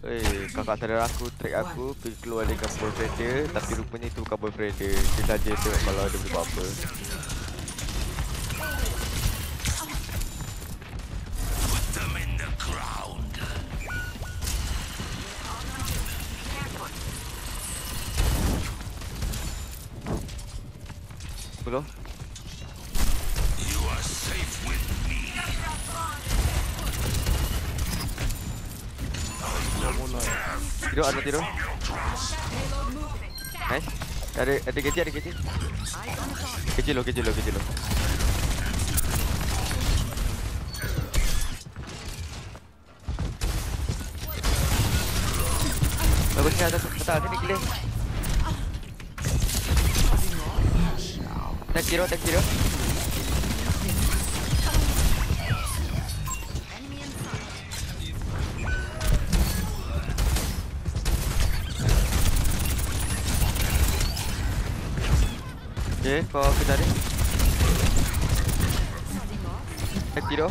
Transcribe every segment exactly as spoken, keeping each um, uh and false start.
Eh, kakak saudara aku track aku pergi keluar dengan boyfriend dia, tapi rupanya itu bukan boyfriend dia. Dia saja tengok kalau dia boleh buat apa. Belum? Tidur, ada tidur. Nice. Ada ada kecil, ada kecil. Kecil lo, kecil lo, kecil lo. Bagus ni atas atas sini gila. Tak kira, tak kira. Okay, kau kita ni. Tak kira.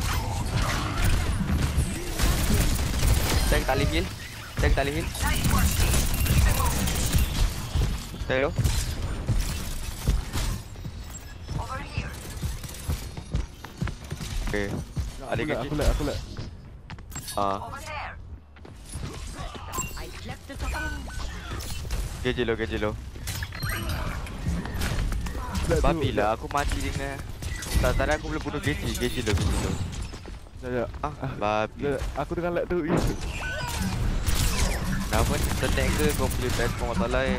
Tank tali heal. Tank tali heal. Tayo. Okay. Ada kecil. Aku lihat, aku lihat. Ah. Kecil lo, kecil lo. Babi lah, aku mati dengan. Tadi aku boleh bunuh kecil, kecil lo, kecil lo. Sekejap. Ah, babi. Aku dengan lag tu. Kenapa ni? Setek ke kau boleh transform atau lain?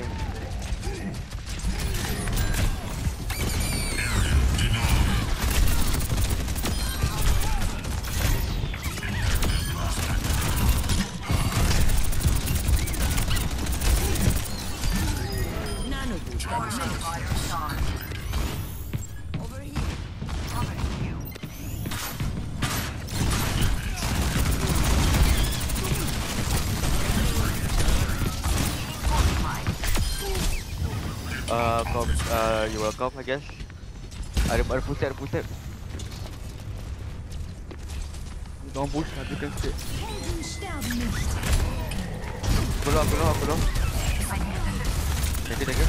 Uh, kau, uh, you welcome, I guess. Ada ada push, ada push. Don't push, nanti kan sikit. Keluar, keluar, keluar. Jaga, jaga.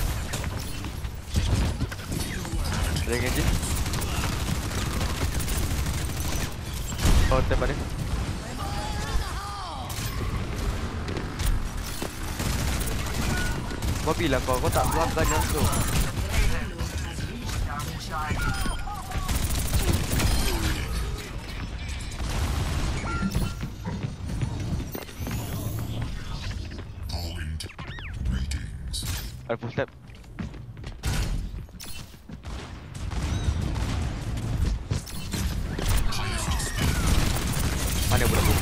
Ada yang engine. Oh, tembak dia. Kau bilang kau, kau tak keluarkan yang tu. Ada full step. Mana budak tu?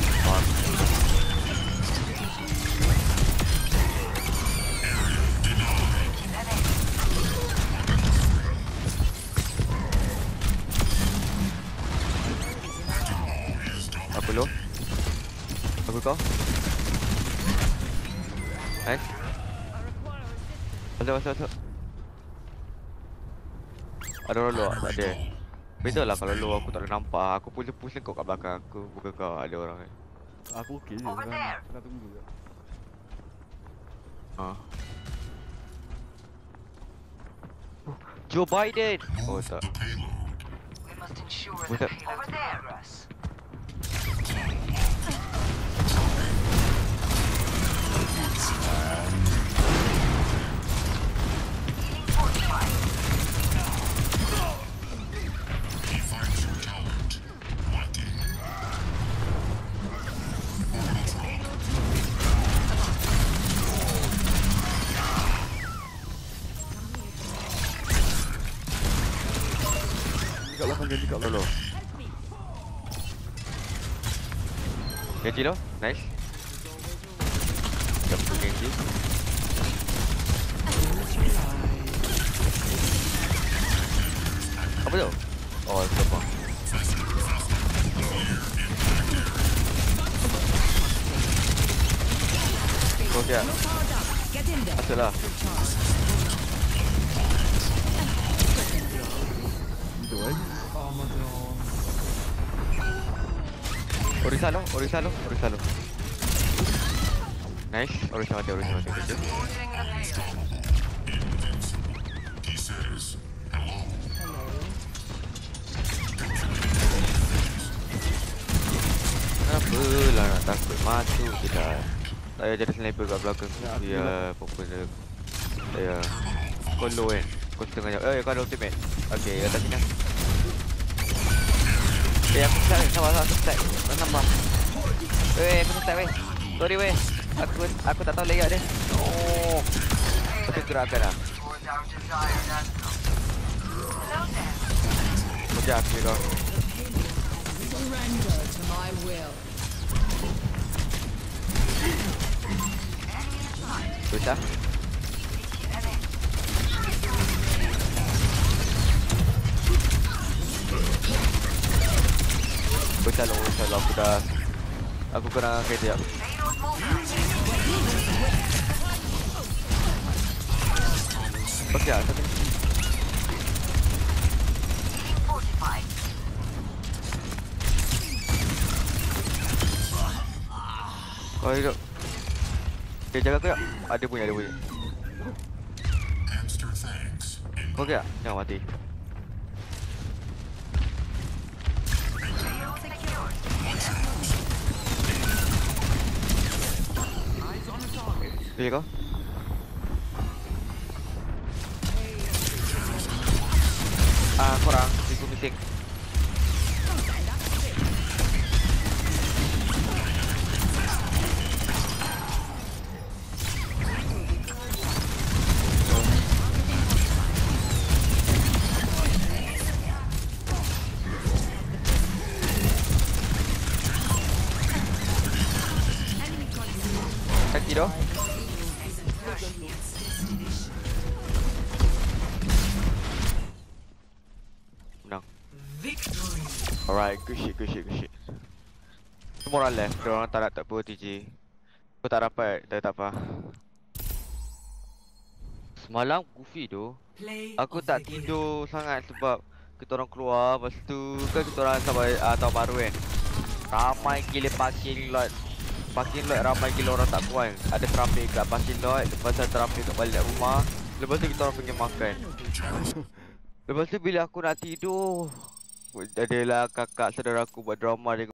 Apa lo? Aku kau? Nice. Masuk, masuk, masuk. Ada orang luar? Tak ada. Beza lah kalau luar aku tak boleh nampak. Aku boleh push kau kat belakang aku. Bukan kau ada orang kan. Aku okey je. Tengah, tengah tunggu je. Haa. Joe Biden! Oh tak. Oh tak. Kat belakang ganti kat belakang. Genji lo, nice. Jump to Genji. Apa tu? Oh, siapa? Kau siap? Masuklah. Itu aja. Orisalo, Orisalo, Orisalo. Nice. Orochi mati, Orochi mati. Kecil. Kenapa lah nak takut masuk je dah. Saya jadi sniper kat belakang. Ya, apa-apa dia. Saya kau low kan. Kau setengah jam. Eh, kau ada ultimate. Okay, atas sini. Eh, aku start ni. Sabar, sabar, aku start. Tak nampak. Eh, aku start weh. Sorry weh. Aku aku tak tahu layout dia. Oh. Tapi gerakkan lah. Sekejap aku kau. Surrender to my will. Susah. Bocah lo, bocah lo. Aku dah Aku kurang kerja. Okey lah, satu. Kau hidup. Okay, jaga aku tak? Ada punya, ada punya. Kau okey tak? Jangan mati. Okay kau? Ah, korang. Aku missing. Tak tidur. Menang. Alright, good shit, good shit, good shit. Semua orang left, dia orang tak nak tak apa T J. Aku tak dapat, tapi tak apa. Semalam goofy tu, aku tak tidur sangat sebab kita orang keluar, lepas tu kan kita orang sampai uh, tahun baru kan. Ramai gila parking lot. Parking lot ramai gila orang tak kuat. Ada trafik kat parking lot, lepas tu trafik kat balik rumah. Lepas tu kita orang pergi makan. Lepas tu bila aku nak tidur, adalah kakak saudara aku buat drama dia.